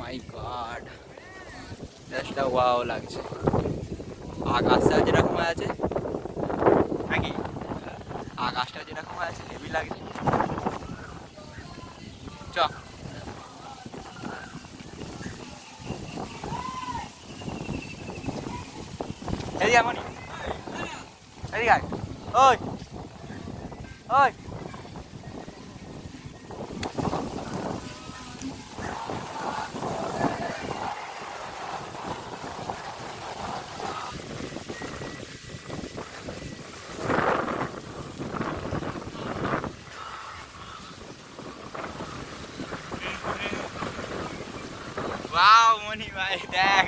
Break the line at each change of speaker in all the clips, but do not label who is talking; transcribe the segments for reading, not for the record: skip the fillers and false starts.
মাই god, just wow লাগছে। আকাশটা যেরকম আছে নাকি, আকাশটা যেরকম আছে হেভি লাগছে। চ এদিকে এমনই, এদিকে আয়। ওই ওই ওয়াও মনি ভাই দেখ,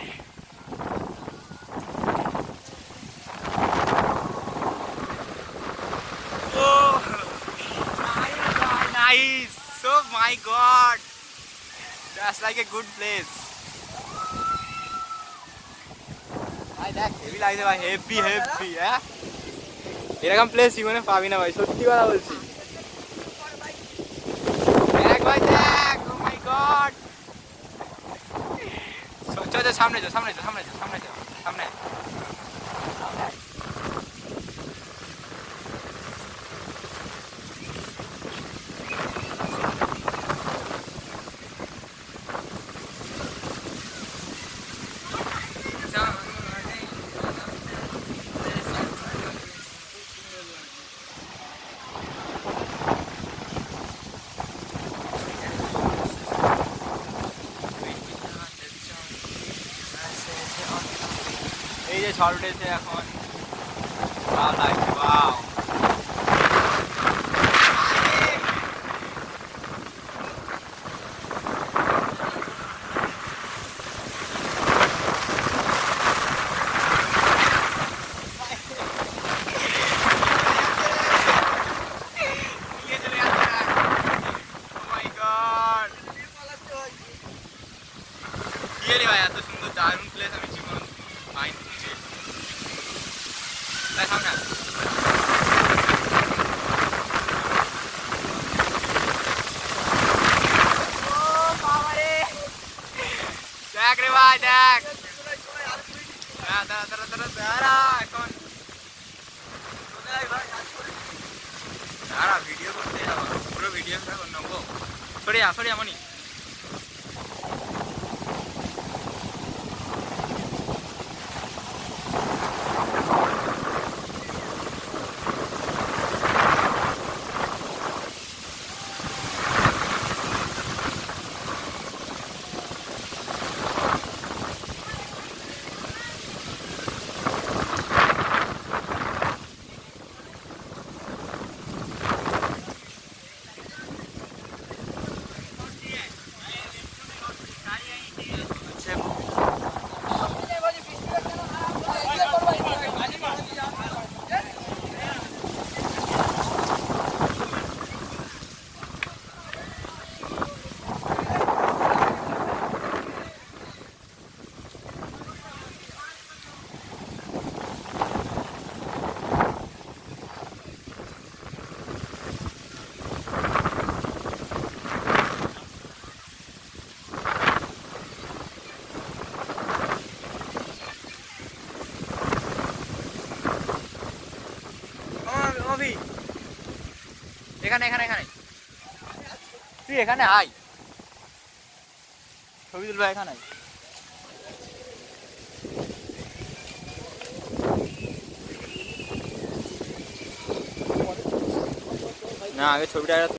nice. So my god, that's like a good place. ভাই দেখ হেভি লাগছে ভাই, হেভি হেভি। হ্যাঁ এরকম প্লেস জীবনে পাবি না ভাই, সত্যি কথা বলছি। দেখ ভাই দেখ, ও মাই গড। চল সামনে যাও, সামনে যাও, সামনে যাও, সামনে যাও, সামনে। এই যে ঝড় উঠেছে এখন, ভালো লাগছে। ওয়াও ভাই, এত সুন্দর দারুণ প্লেস আমি জীবন পাইনি। সামনে দেখ রে ভাই দেখ, দাঁড়া এখন, দাঁড়া ভিডিও করতে যাবো, পুরো ভিডিও নেবো। সরিয়া সরিয়া মনি, এখানে এখানে এখানে তুই এখানে আয়, ছবি তুলবো এখানে। না আগে ছবিটা